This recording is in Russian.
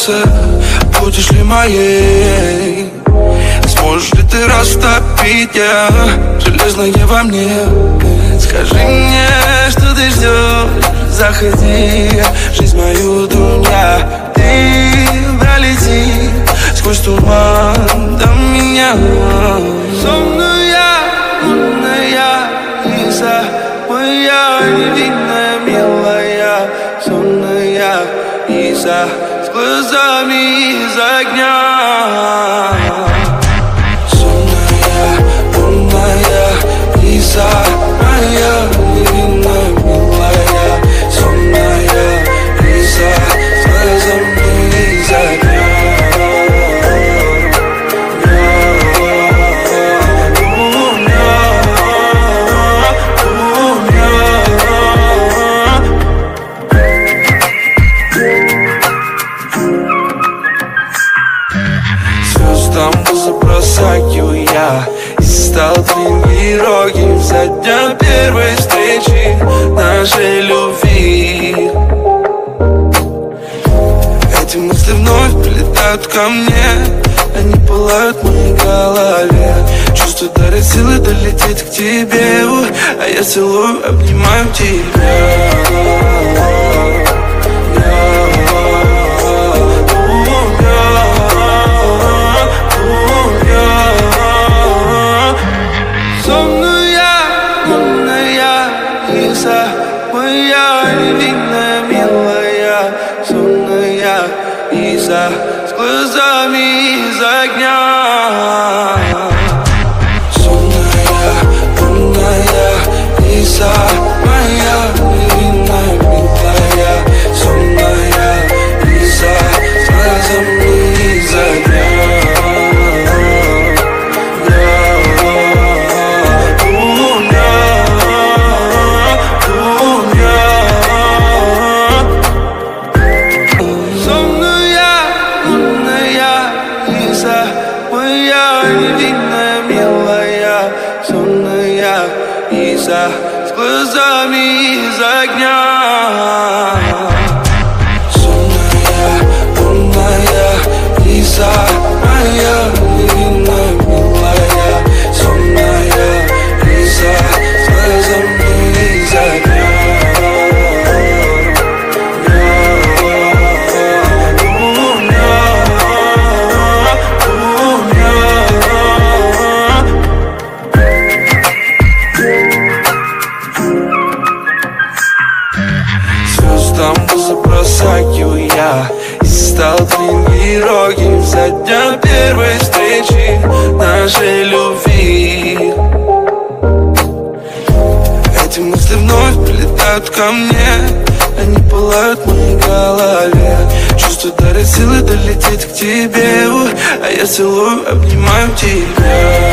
сердце, будешь ли моей? Сможешь ли ты растопить железное во мне? Скажи мне, что ты ждешь, заходи, жизнь мою дуня. Ты пролети сквозь туман до меня. Сонная, лунная Лиза, моя невинная, милая. Сонная Лиза, с глазами из огня. Сонная, лунная Лиза, моя невинная, милая. Сонная Лиза, с глазами из огня. Забросаю я и стал твоим героем со дня первой встречи нашей любви. Эти мысли вновь прилетают ко мне, они пылают в моей голове. Чувство дарит силы долететь к тебе, а я целую, обнимаю тебя. Моя невинная, милая. Сонная Лиза, с глазами из огня. Сонная, лунная Лиза, моя невинная, милая. Сонная Лиза, с глазами из огня. Лиза, с глазами из огня. Сонная, лунная Лиза, моя невинная, милая. Сонная Лиза, с глазами из огня. Забросаю я и стал твоим героем со дня первой встречи нашей любви. Эти мысли вновь прилетают ко мне, они пылают в моей голове. Чувство дарит силы долететь к тебе, а я целую, обнимаю тебя.